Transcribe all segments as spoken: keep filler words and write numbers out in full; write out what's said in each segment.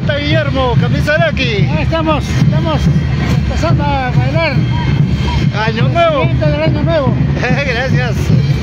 está Guillermo Camisaraki? Ahí estamos, estamos empezando a bailar. Año nuevo. Del año nuevo. Gracias.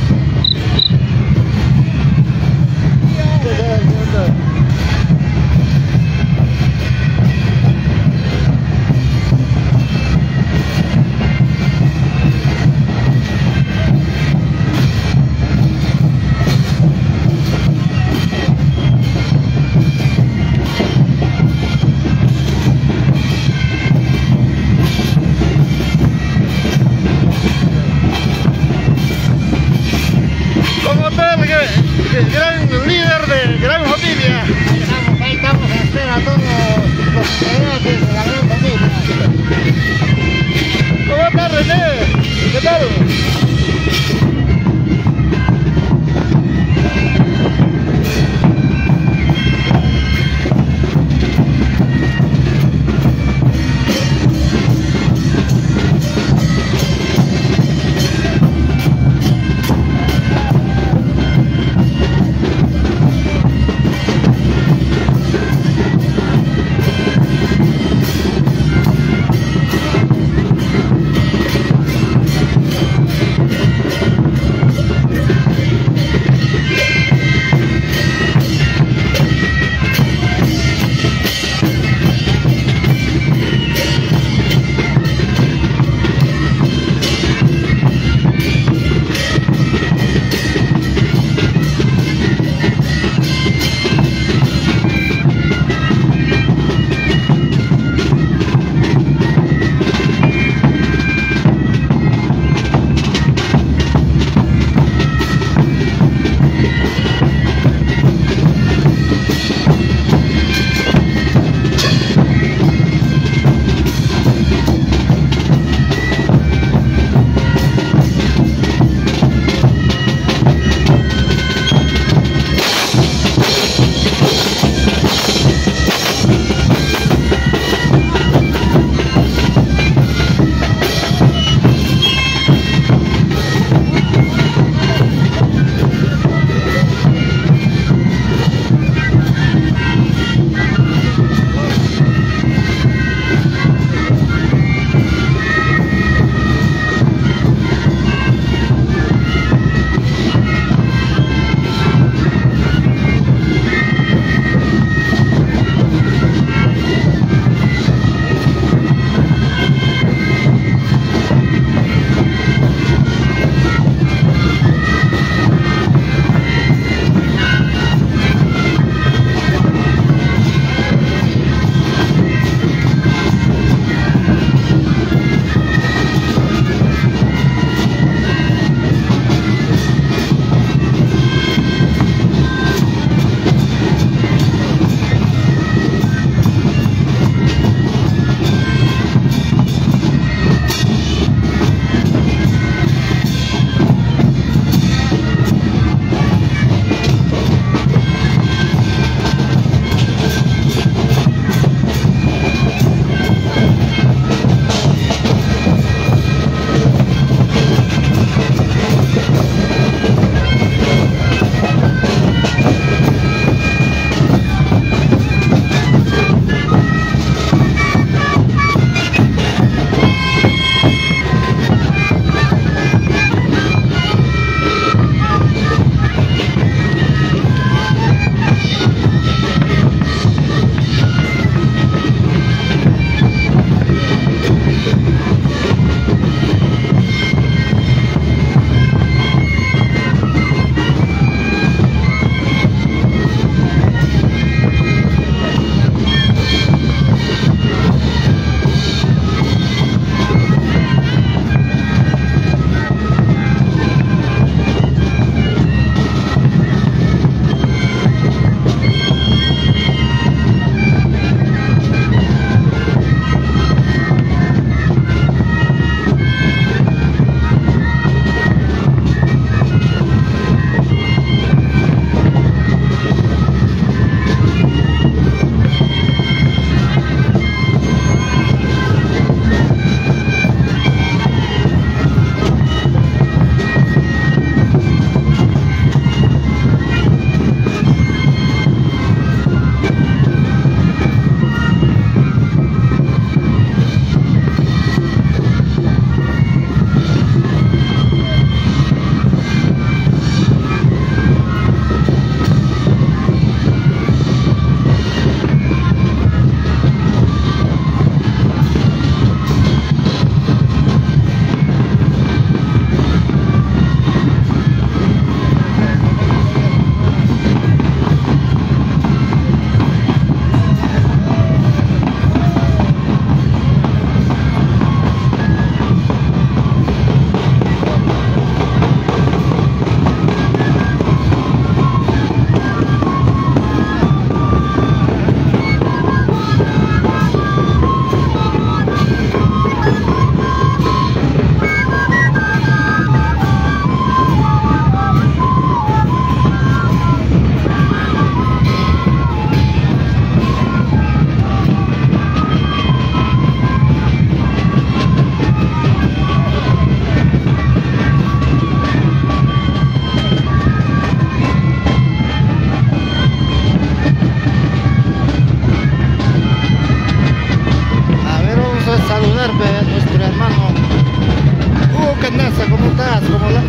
¿Cómo está el gran líder de gran familia? Ahí estamos, ahí estamos a espera a todos los integrantes de la gran familia. ¿Cómo está René? ¿Qué tal?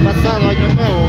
pasado año nuevo.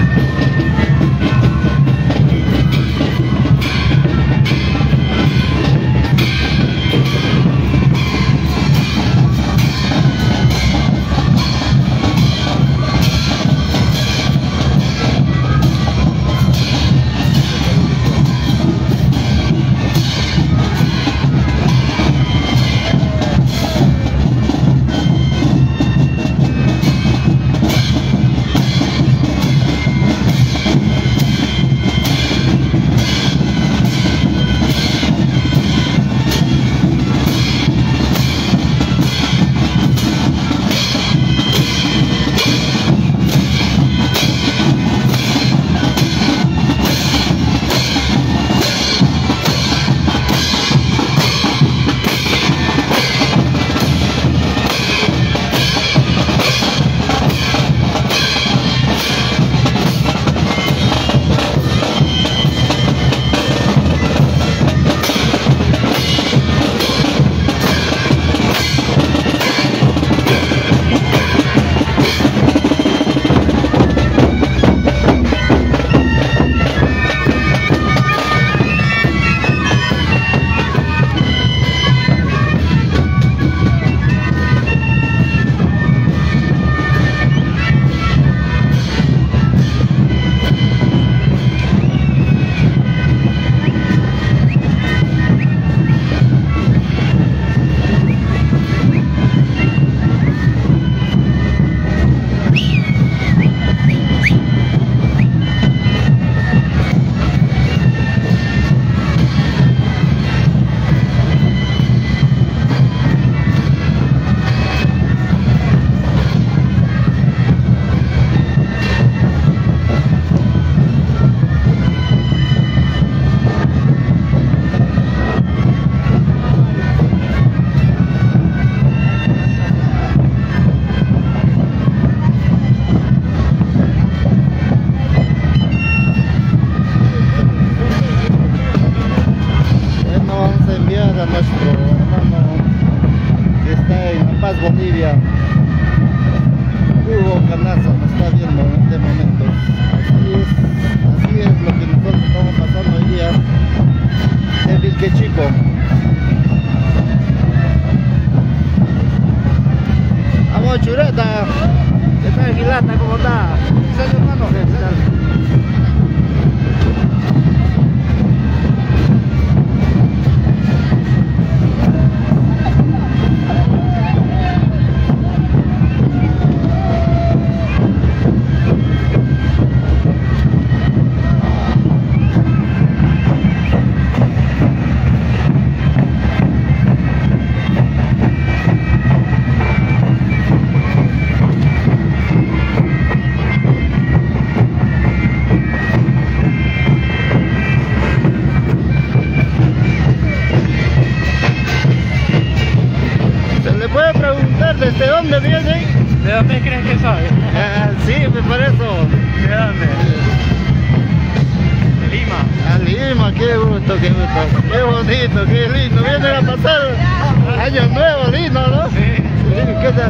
Bolivia, Hugo Canazo nos está viendo en este momento. Así es, así es lo que nosotros estamos pasando hoy día en Vilquechico. Vamos, Chureta, ¿qué tal, Gilata? ¿Cómo está? ¿Qué tal, hermano? ¿Qué tal? ¿Desde dónde viene? ¿De dónde crees que soy? Ah, sí, por eso. ¿De dónde? De Lima. A Lima, qué gusto, qué gusto. Qué bonito, qué lindo. Vienen a pasar año nuevo, lindo, ¿no? Sí. Sí, ¿qué tal?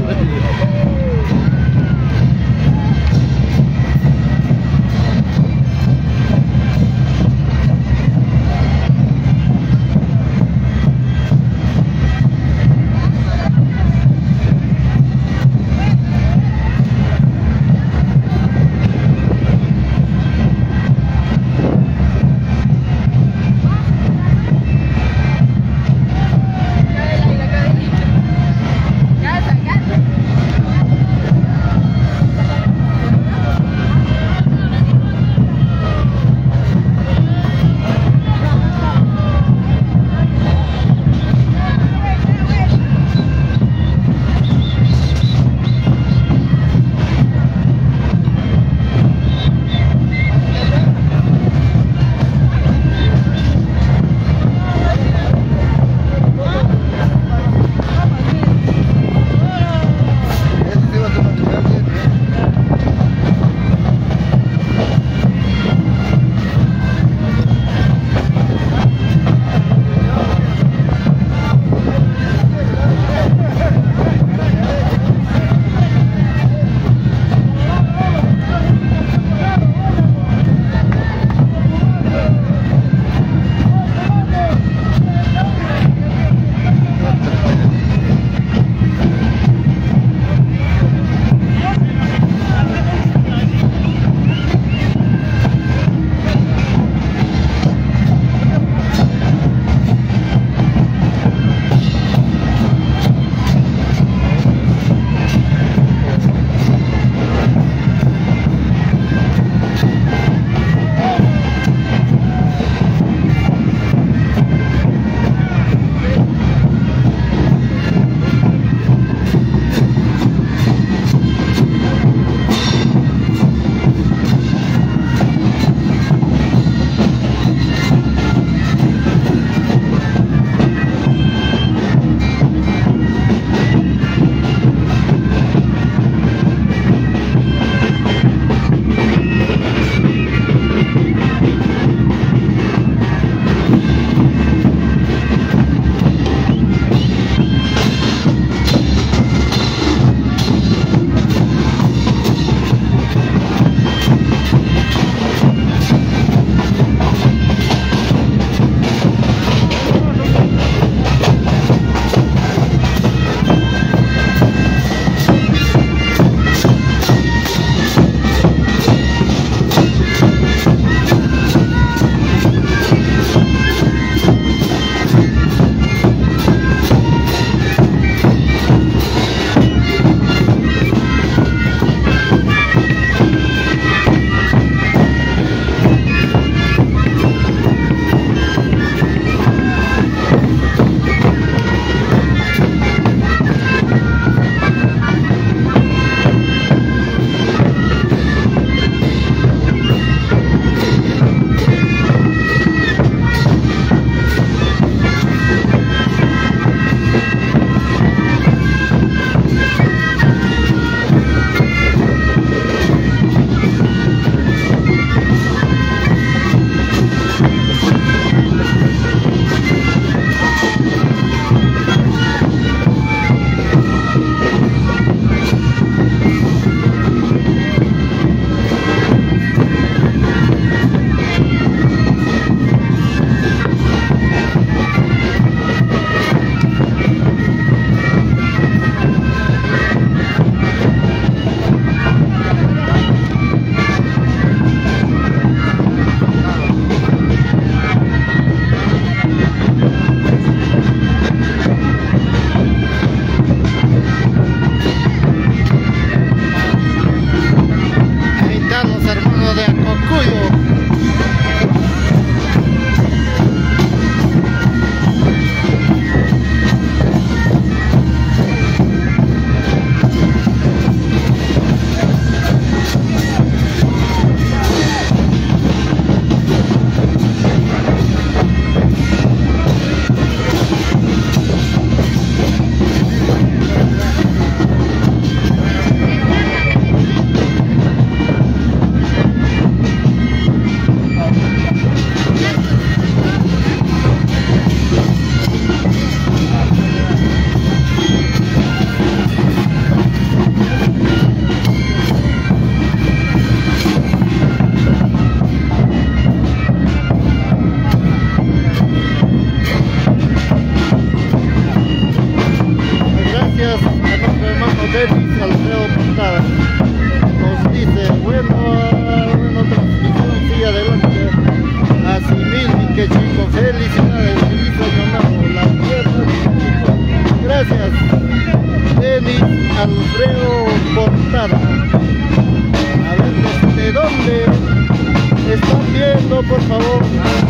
nada. A ver desde dónde están viendo, por favor.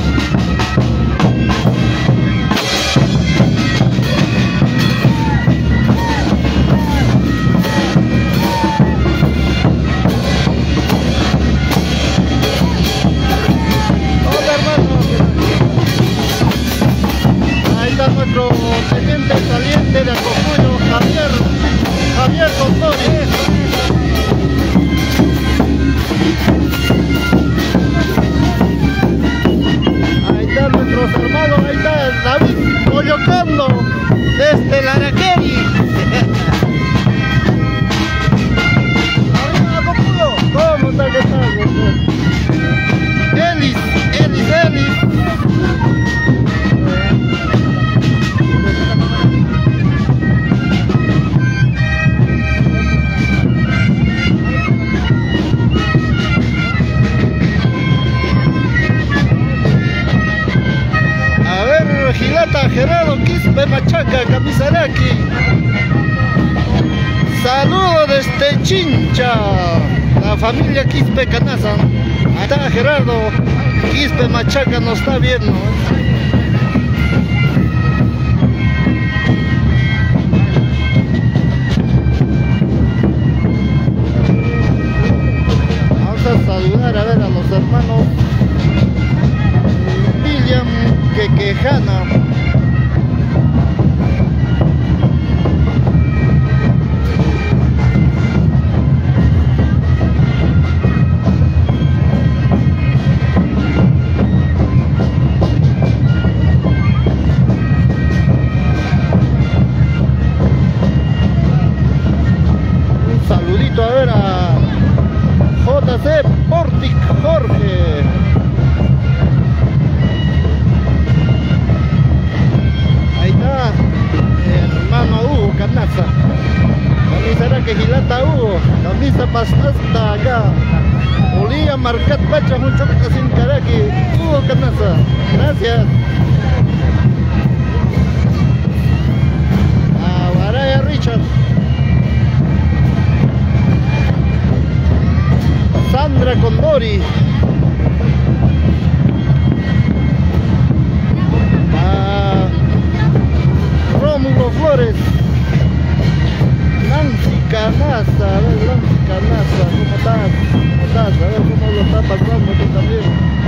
Nuestro teniente saliente de Acocuyo, Javier, Javier Condori. Ahí están nuestros hermanos, ahí está David Coyocando, desde la Araqueri. ¿Cómo está? ¿Qué tal? Elis, Elis, Elis. Gilata, Gerardo, Quispe, Machaca, Camisaraki. Saludos desde Chincha, la familia Quispe Canaza. Ahí está Gerardo, Quispe, Machaca nos está viendo. Vamos a saludar a ver a los hermanos William Quequejana. Un saludito a ver a J C Portic Jorge. Hermano Hugo Canaza, camisa que Gilata Hugo, camisa pastasta acá, Olía Marcat Pacha, mucho que sin caraqui, Hugo Canaza, gracias. A Baraya Richard, Sandra Condori, Rómulo Flores, Nancy Canaza, a ver Nancy Canaza, ¿cómo estás? ¿Cómo estás? A ver cómo lo está pasando tú también.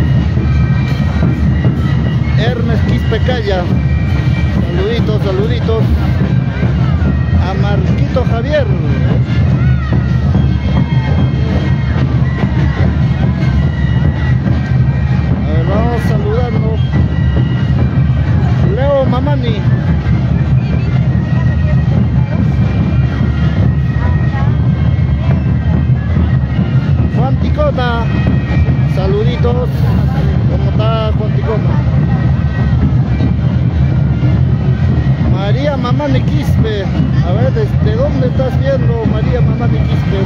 Ernest Quispecaya, saluditos, saluditos. A Marquito Javier. A ver, vamos saludando. Leo Mamani. Juan Ticona, saluditos. ¿Cómo está Juan Ticona? María Mamani Quispe, a ver, ¿desde dónde estás viendo María Mamani Quispe?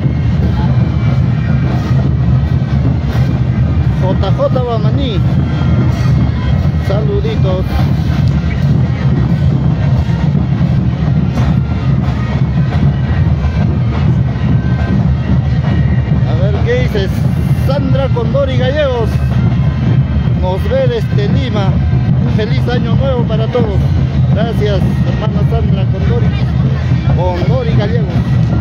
J J Bamaní, saluditos. ¿Qué dices? Sandra Condori Gallegos nos ve desde Lima. Un feliz año nuevo para todos. Gracias, hermana Sandra Condori Condori Gallegos.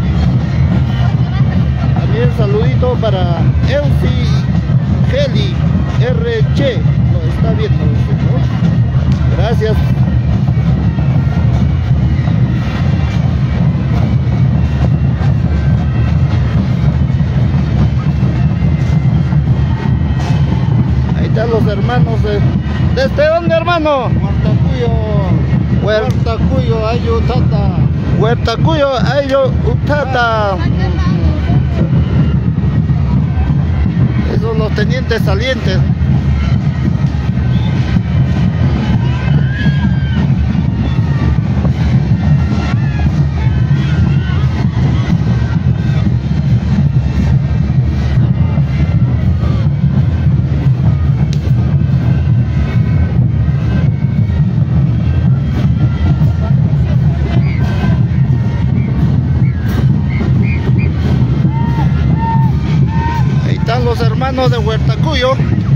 También saludito para Eusi Geli R Che, lo está viendo, ¿no? Gracias. Los hermanos de... ¿Desde dónde, hermano? Huertacuyo, Huertacuyo, Ayutata. Huertacuyo, Ayutata. Esos son los tenientes salientes. nuestros hermanos de Huertacuyo.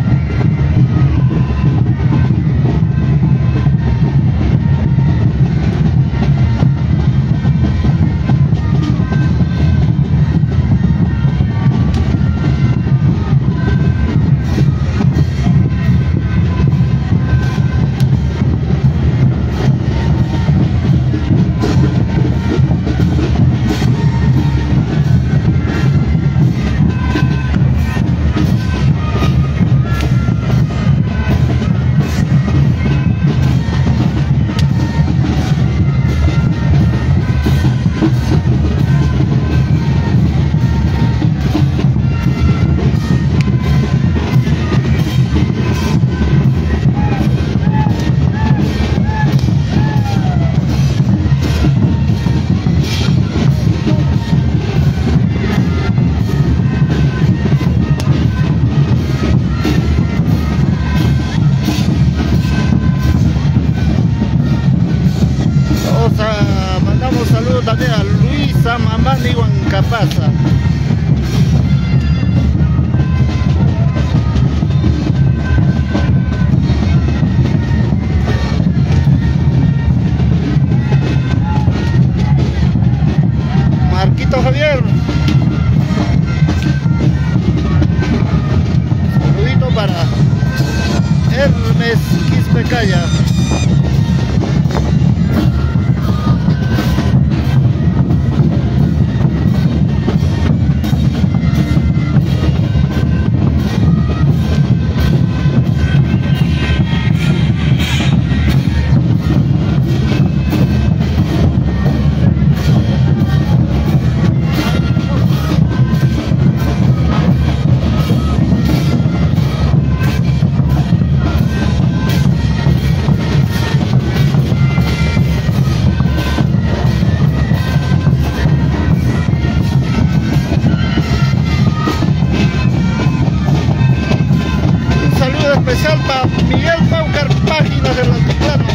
Mandamos saludos también a Luisa Mamani Huancapasa. Marquito Javier. Saludito para Hermes Quispecaya. Especial para Miguel Paucar, páginas del Altiplano.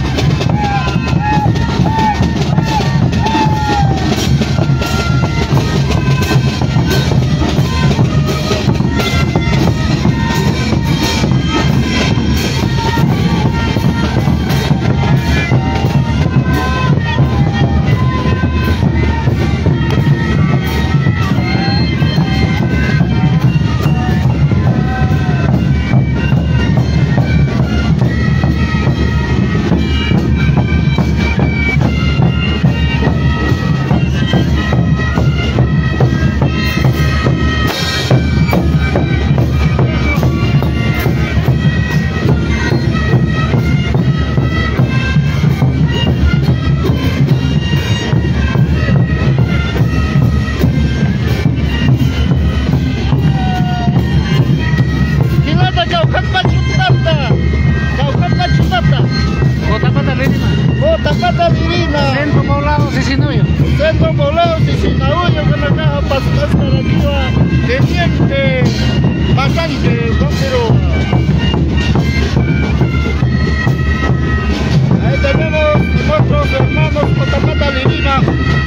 Tapata Divina, Centro Poblado Sisinuyo. Centro Poblado Sisinuyo, que la caja pascalativa, teniente bastante, pero ahí tenemos nuestros hermanos con Tapata Divina.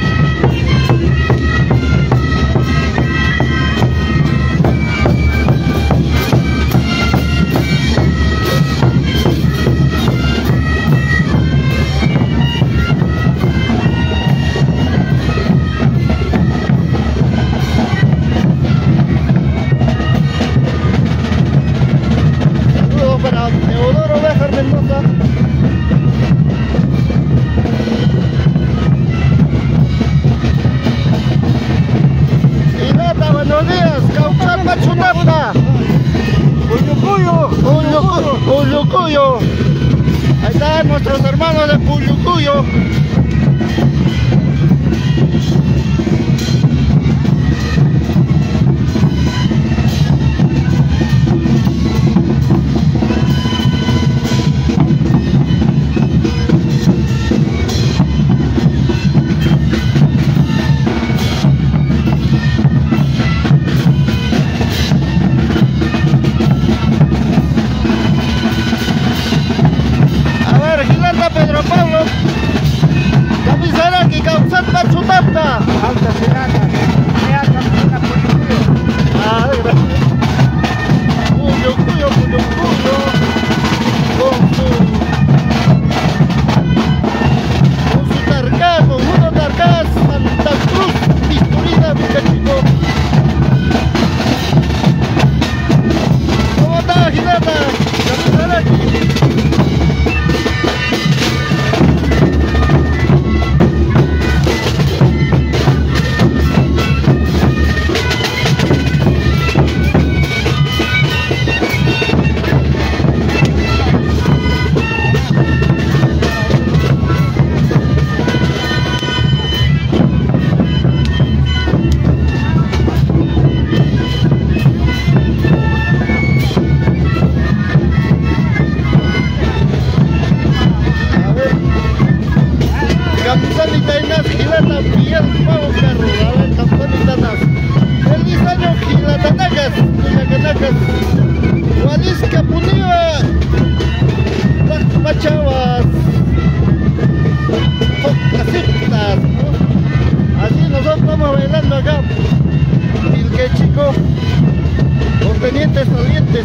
Para Teodoro Béjar Mendoza. Inata, buenos días, Caucar Pachunapta. Puyucuyo, Puyucuyo, Puyucuyo. Ahí están nuestros hermanos de Puyucuyo. Pedro Pablo. que chico, los tenientes salientes.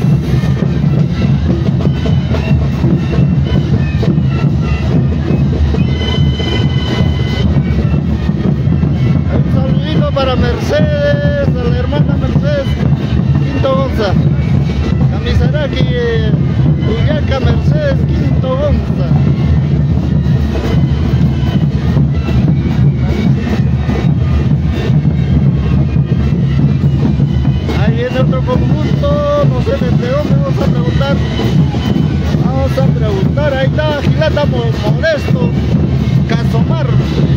Un saludito para Mercedes, a la hermana Mercedes Quinto Gonza, Camisaraki, Uyaca Mercedes Quinto Gonza. Ahí viene otro conjunto, no sé desde dónde vamos a preguntar. Vamos a preguntar, ahí está Gilata Modesto, Casomar.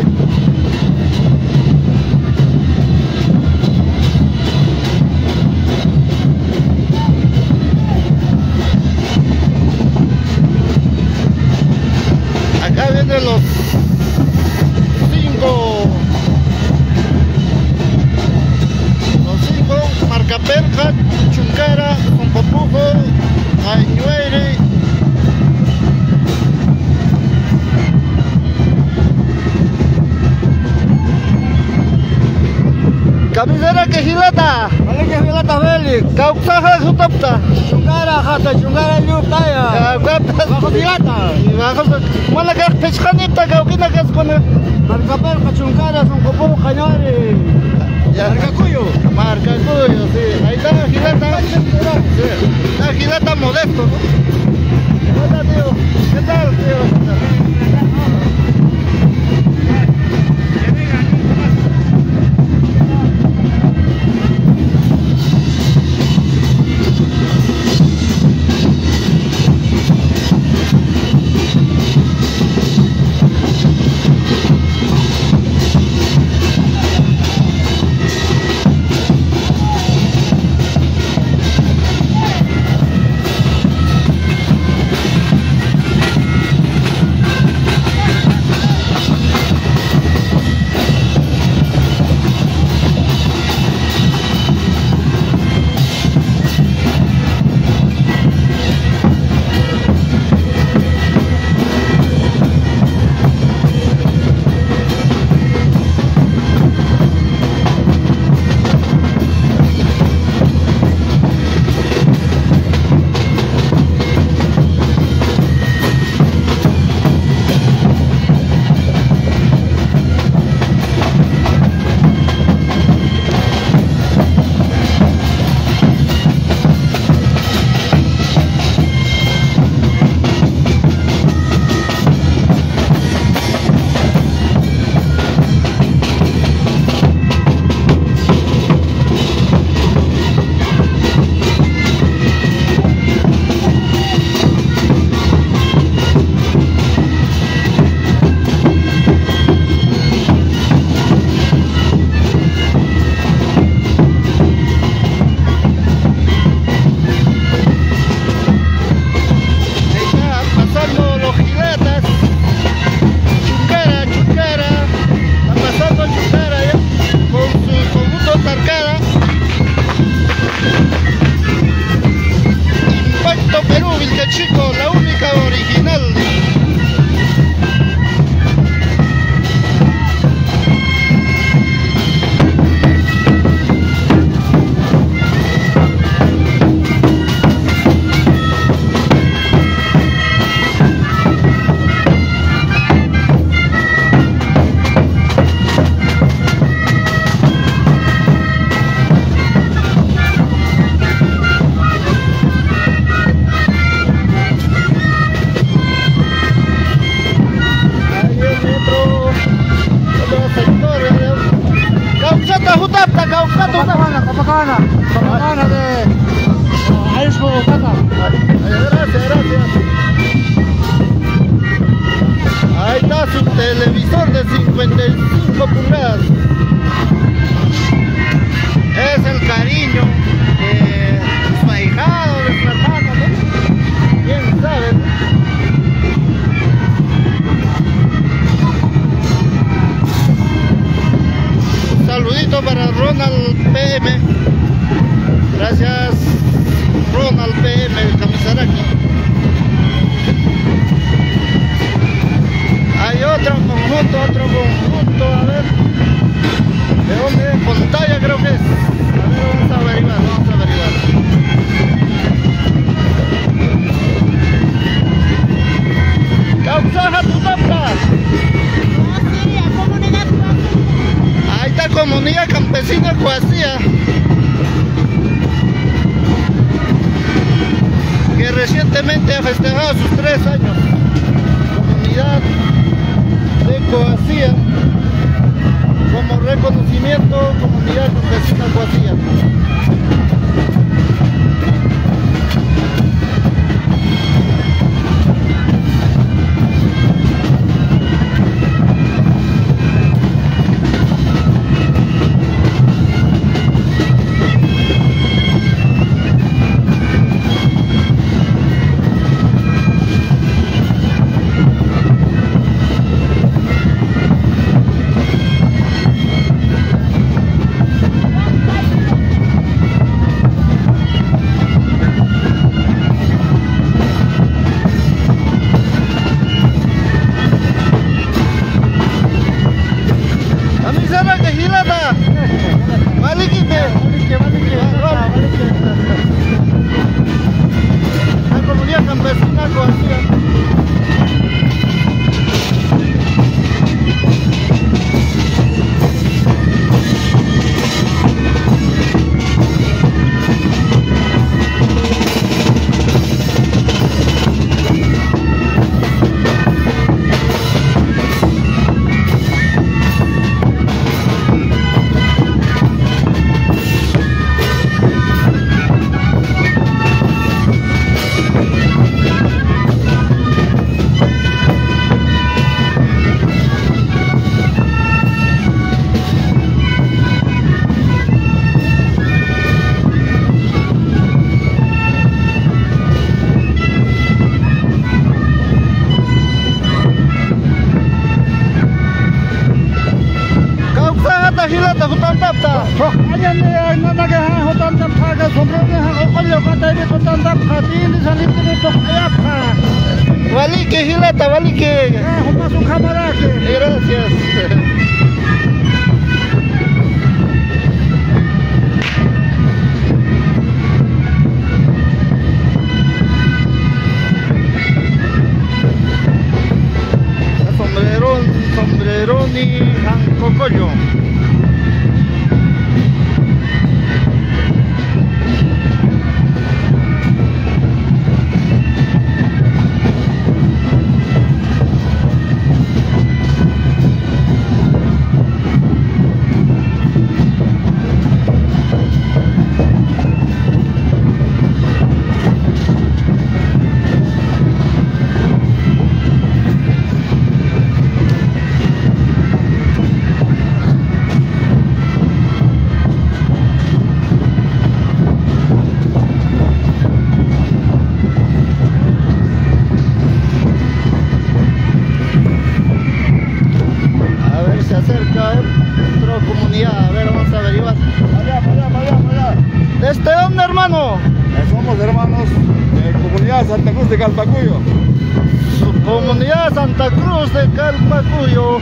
Acá vienen los cinco, los cinco, Marcaperja, Chuncara, Compopujo, Añuere. Camisera que Gilata, Vale que Gilata Veli, Cauxaja Jutapta, Chungara Jata, Chungara Yuptaya, Bajo Gilata, bajo Malaga Pescanita, Cauquina Cascona, Marcaperca, Chungara, son Copo, Cañari, Marcacuyo, Marcacuyo, sí, ahí está Gilata, sí, está Gilata Modesto, ¿no? Hola tío, ¿qué tal tío? Chico, la única original. Copacabana, Copacabana, Copacabana de Aisbo, Cata. Gracias, gracias. Ahí está su televisor de cincuenta y cinco pulgadas. Es el cariño de su ahijado, de su hermano, ¿no? ¿Quién sabe? Un saludito para Ronald P M. Gracias, Ronald P M, el Camisaraki. Hay otro conjunto, otro conjunto, a ver. ¿De dónde es? Pantalla creo que es. A ver, Coacía, que recientemente ha festejado sus tres años. Comunidad de Coacía, como reconocimiento, comunidad campesina Coacía. La comunidad campesina Coacía. Hilata hutan tapta. Ayan niya nanaga hutan tapta ka sobrang niya olyo ka tayo hutan tapta din sa litin ito ayap ka. Wali que hilata, wali que. Ah, humasok kamera ke. Gracias. Sombrerón, sombrerón y ancocollo. Comunidad, a ver, vamos a averiguar. Allá, allá, allá, allá. ¿Desde dónde, hermano? Somos hermanos de Comunidad Santa Cruz de Calpacuyo. Comunidad Santa Cruz de Calpacuyo.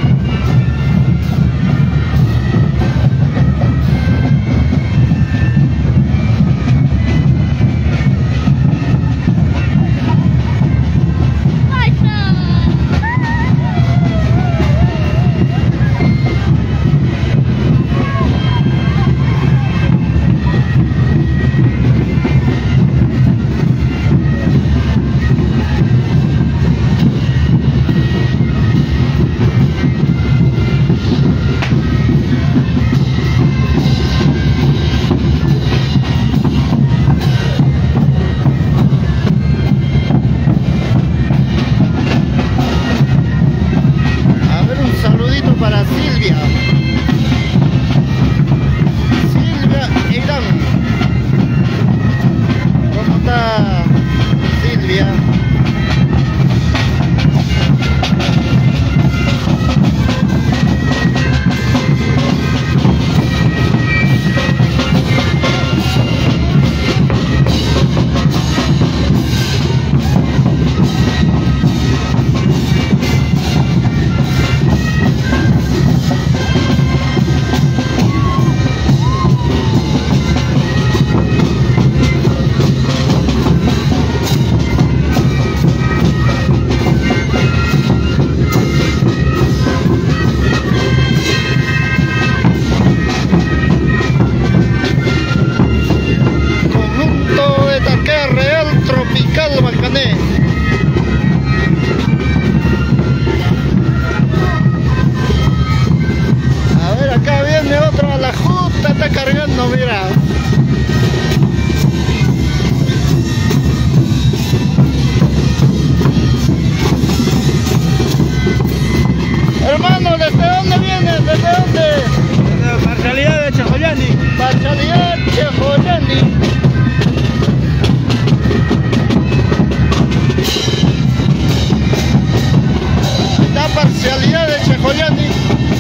parcialidad Chejoyani. La parcialidad de Chejoyani.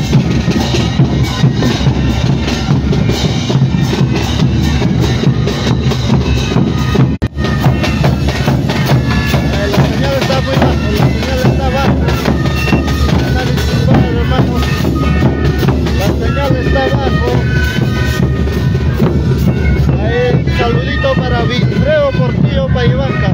Para Vilfredo Portillo Paivanca.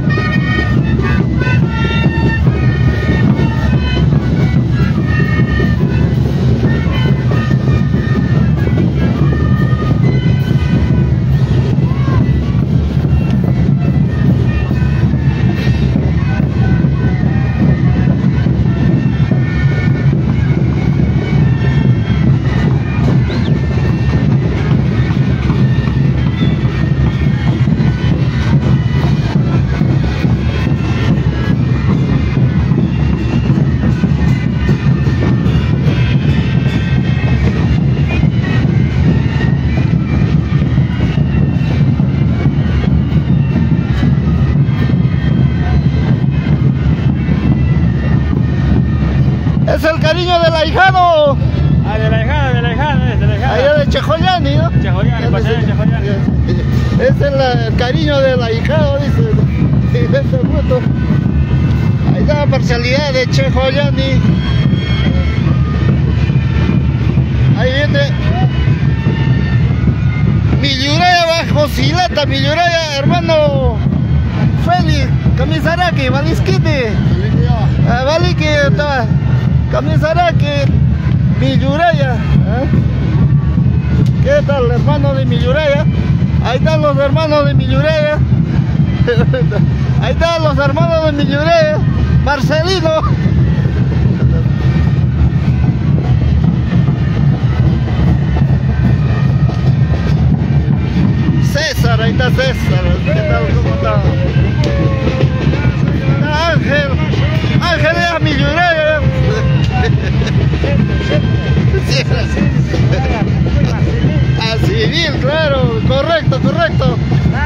Es el cariño del ahijado. Ah, de la hijada, de la hijada, de la hijada. Allá de Chejoyani, ¿no? Chejoyani, pasé de Chejoyani. Es el, el cariño del ahijado, dice. Ese fruto. Ahí está la parcialidad de Chejoyani. Ahí viene Milluraya bajo Silata, Milluraya, hermano Félix, Camisaraki, Valisquite. Valiki, estaba. Camisaraki, Milluraya. ¿Eh? ¿Qué tal, hermano de Milluraya? Ahí están los hermanos de Milluraya. Ahí están los hermanos de Milluraya. Marcelino. César, ahí está César. ¿Qué tal? ¿Cómo está? Ángel. Ángel es Milluraya. A civil, claro, correcto, correcto.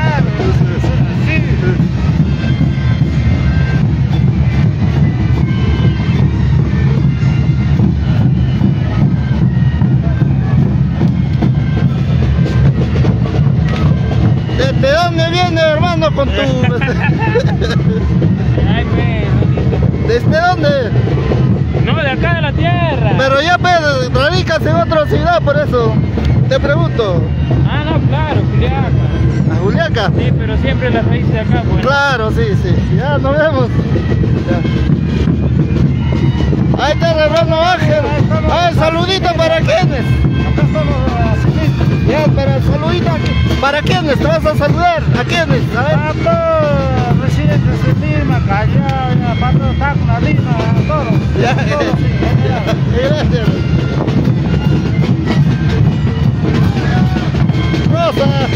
¿Desde dónde viene, hermano, con tu... ¿Desde dónde? No, de acá de la tierra. Pero ya pues, radicas en otra ciudad, por eso te pregunto. Ah, no, claro, Juliaca. ¿A Juliaca? Sí, pero siempre las raíces de acá, pues. Claro, sí, sí. Ya nos vemos. Ya. Ahí está el hermano Ángel. Ah, saludito para quienes. Ya, para saludito. ¿Para quiénes? ¿Te vas a saludar? ¿A quiénes? A ver. A todos residentes de Lima, Callao, Pato, Tacna, Lima, a todos. Ya, A todos, sí, gracias. Rosa.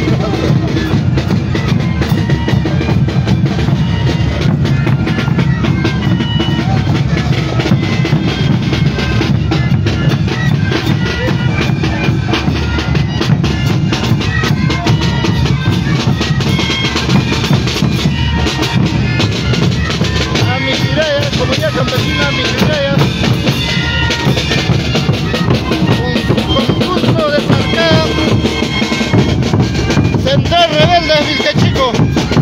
Comunidad campesina Milluraya, con concurso de Sarcá, Central Rebelde Vilcachico.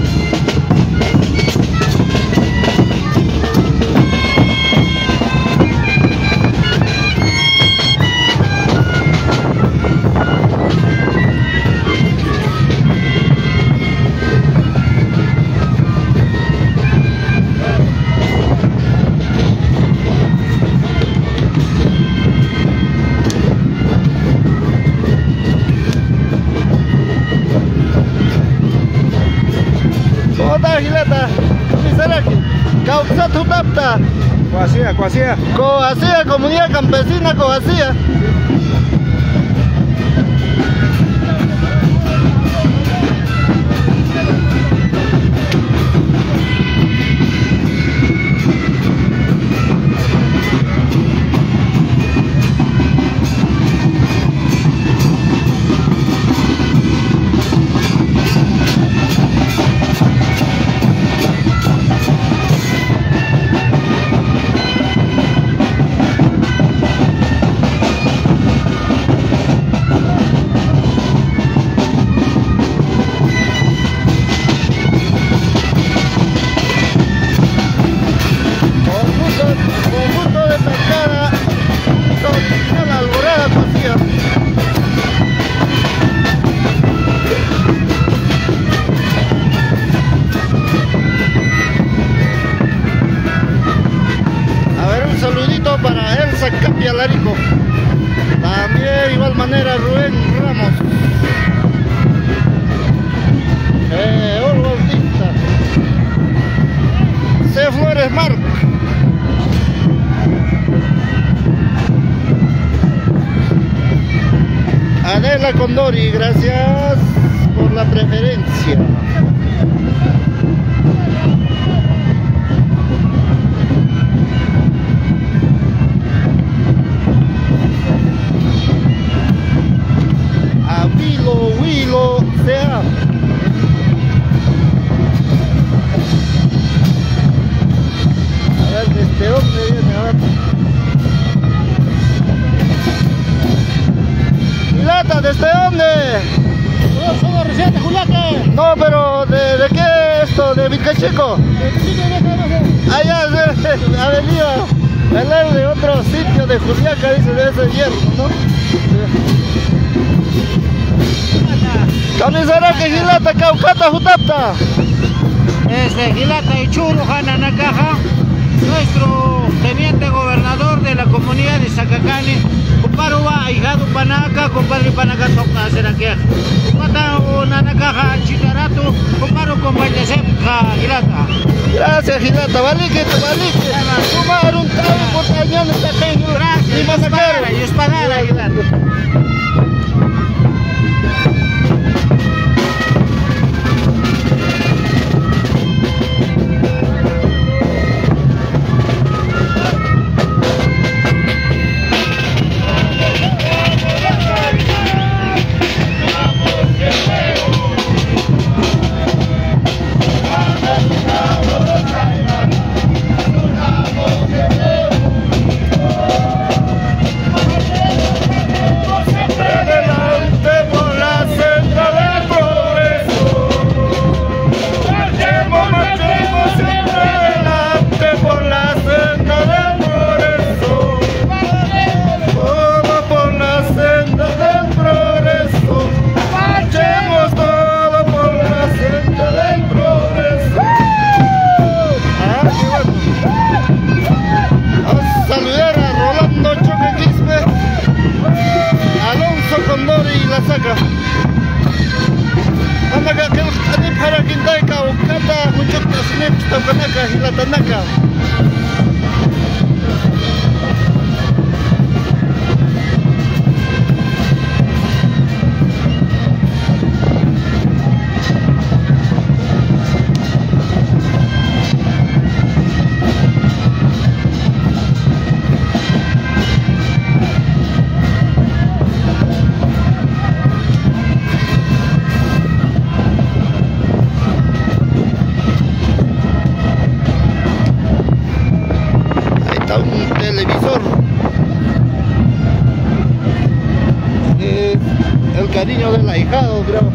Gilata, Misaraki, Causatu Tapta, Coacía, Coacía. Coacía, Comunidad Campesina Coacía. Condori, gracias por la preferencia. A Wilo, Wilo, sea. A ver, ¿desde dónde viene? A ver. Gilata, ¿desde dónde? Yo soy reciente, Juliate. No, pero ¿de, de qué esto? ¿De Vilcacheco? Allá, de, avenida, al lado de otro sitio de Juliaca, dice, de ese hierro, ¿no? Camisara que Gilata, Caucata, Jutapta. Desde Gilata y Churu, Hananacaja, nuestro teniente gobernador de la comunidad de Zacacani, Cuparuba, ahijado Panaca, compadre Panaca, toca Seraquia. Cupata, Nanacaja, Chicarato, Cuparu, compadre Sepja, Gilata. Gracias, Gilata, valique, valique. Sumar un tabi por cañón está peño. Gracias, y más acá. y espadara, Gilata. Hilatanaka. Un televisor, eh, el cariño del ahijado, creo.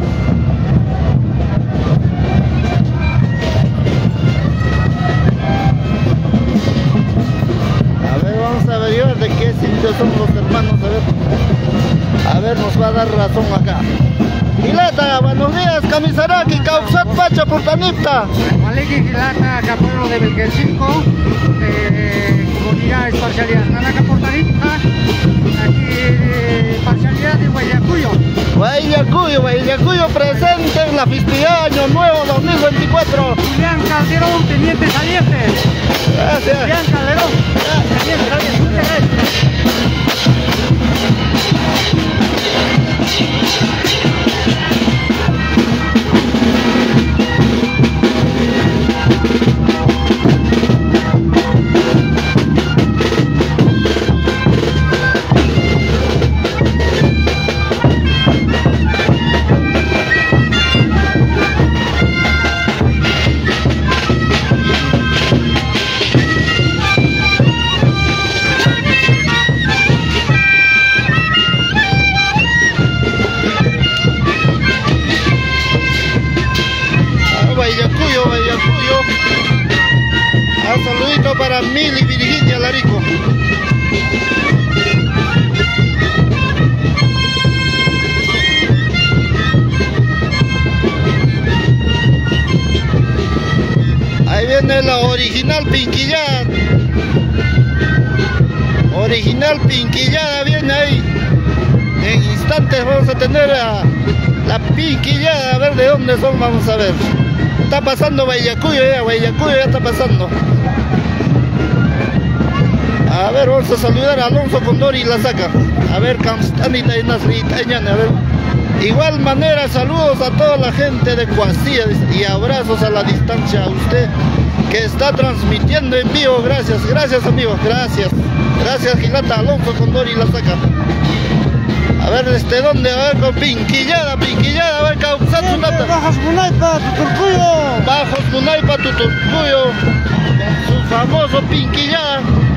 A ver, vamos a averiguar de qué sitio son los hermanos, a ver, a ver, nos va a dar razón acá. Gilata, buenos días, Camisaraki, Cauxat Pacha, Portanipta. Maliki Gilata, Capuero de Belquelcinco, eh, comunidad es parcialidad. Nanaca Portanipta, aquí eh, parcialidad de Guayacuyo. Guayacuyo, Guayacuyo presente en la festividad Año Nuevo dos mil veinticuatro. Julián Calderón, teniente saliente. Gracias. Julián Calderón, teniente saliente. Muchas gracias. Guayacuyo, Guayacuyo. Un saludito para Mili Virginia Larico. Ahí viene la original pinquillada. Original pinquillada viene ahí. En instantes vamos a tener a la pinquillada, a ver de dónde son, vamos a ver. Está pasando Guayacuyo ya, Guayacuyo ya está pasando. A ver, vamos a saludar a Alonso Condori y la saca. A ver, Constantita y Nasrita, a ver. Igual manera, saludos a toda la gente de Cuasía y abrazos a la distancia a usted que está transmitiendo en vivo. Gracias, gracias amigos, gracias. Gracias Gilata, Alonso Condori la saca. A ver, ¿desde dónde? A ver, con pinquillada, pinquillada, a ver, Causatsu Nata. Bajos Munaipa, Tuturcuyo. Bajos Munaipa, Tuturcuyo. Su famoso pinquillada.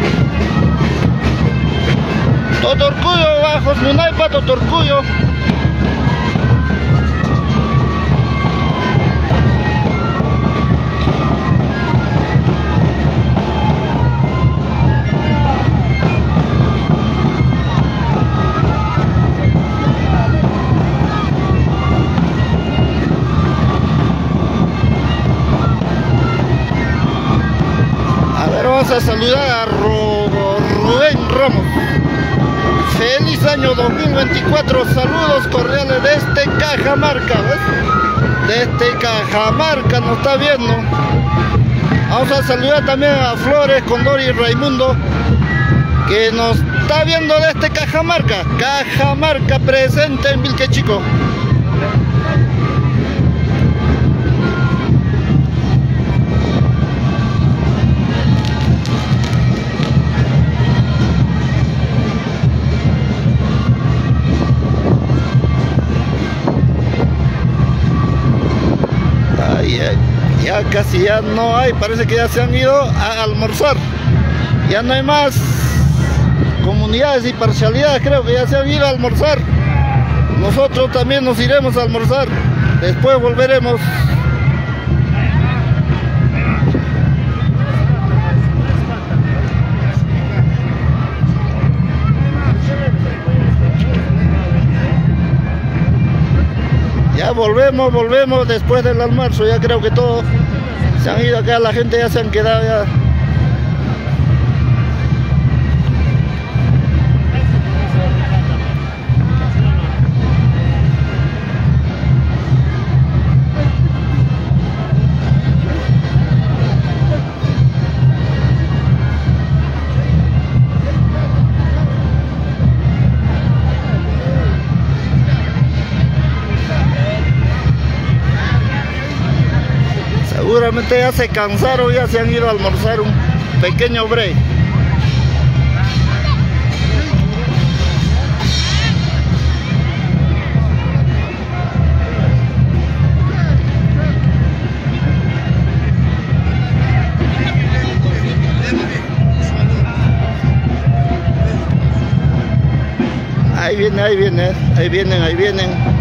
Totorcuyo, Bajos Munaipa, Totorcuyo. Vamos a saludar a Rubén Ramos. Feliz año dos mil veinticuatro. Saludos cordiales desde Cajamarca, ¿ves? Desde Cajamarca nos está viendo. Vamos a saludar también a Flores, Condori y Raimundo, que nos está viendo desde Cajamarca. Cajamarca presente en Vilquechico. Ya casi ya no hay, parece que ya se han ido a almorzar. Ya no hay más comunidades y parcialidades, creo que ya se han ido a almorzar. Nosotros también nos iremos a almorzar, después volveremos. Ya volvemos, volvemos después del almuerzo. Ya creo que todos se han ido acá, la gente ya se han quedado ya. Seguramente ya se cansaron, ya se han ido a almorzar, un pequeño break. Ahí viene, ahí viene, ahí vienen, ahí vienen.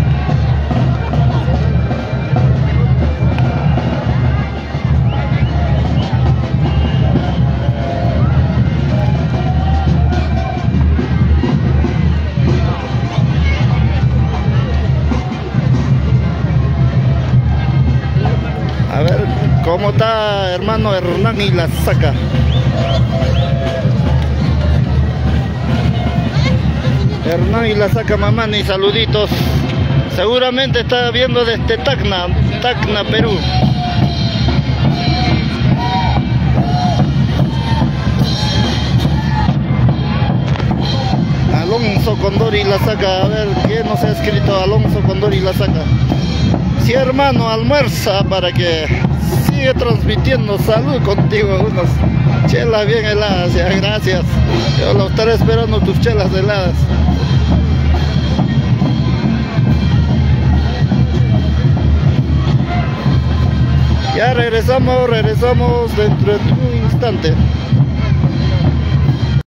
A ver cómo está hermano Hernán y la saca. Hernán y la saca Mamani, saluditos. Seguramente está viendo desde Tacna, Tacna, Perú. Alonso Condori la saca. A ver, ¿quién nos ha escrito? Alonso Condori la saca. Sí, hermano, almuerza para que sigue transmitiendo. Salud contigo, unas chelas bien heladas, ya, gracias. Yo lo estaré esperando, tus chelas heladas. Ya regresamos, regresamos dentro de un instante.